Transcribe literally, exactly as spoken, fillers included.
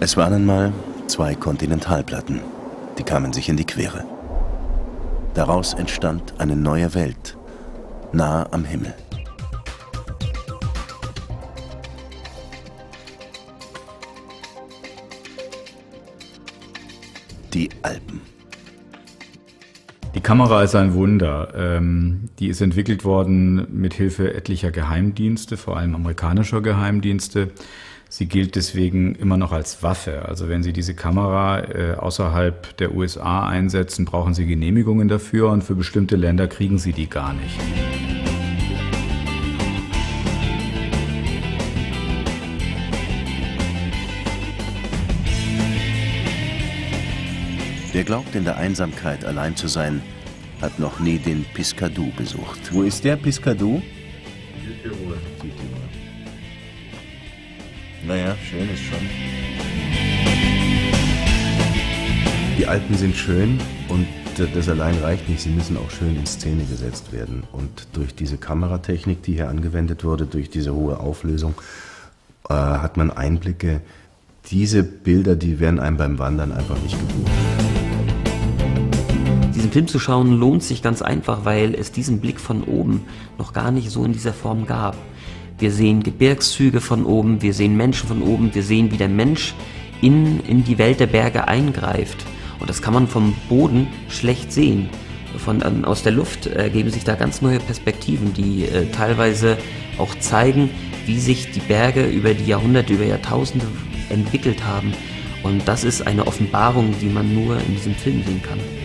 Es waren einmal zwei Kontinentalplatten, die kamen sich in die Quere. Daraus entstand eine neue Welt, nahe am Himmel. Die Alpen. Die Kamera ist ein Wunder. Ähm, die ist entwickelt worden mit Hilfe etlicher Geheimdienste, vor allem amerikanischer Geheimdienste. Sie gilt deswegen immer noch als Waffe. Also wenn Sie diese Kamera äh, außerhalb der U S A einsetzen, brauchen Sie Genehmigungen dafür und für bestimmte Länder kriegen Sie die gar nicht. Wer glaubt, in der Einsamkeit allein zu sein, hat noch nie den Piscadou besucht. Wo ist der Piscadou? Südtirol. Naja, schön ist schon. Die Alpen sind schön und das allein reicht nicht. Sie müssen auch schön in Szene gesetzt werden. Und durch diese Kameratechnik, die hier angewendet wurde, durch diese hohe Auflösung, äh, hat man Einblicke. Diese Bilder, die werden einem beim Wandern einfach nicht geboten. Diesen Film zu schauen lohnt sich ganz einfach, weil es diesen Blick von oben noch gar nicht so in dieser Form gab. Wir sehen Gebirgszüge von oben, wir sehen Menschen von oben, wir sehen, wie der Mensch in, in die Welt der Berge eingreift. Und das kann man vom Boden schlecht sehen. Von, ähm, aus der Luft ergeben sich da ganz neue Perspektiven, die äh, teilweise auch zeigen, wie sich die Berge über die Jahrhunderte, über Jahrtausende entwickelt haben. Und das ist eine Offenbarung, die man nur in diesem Film sehen kann.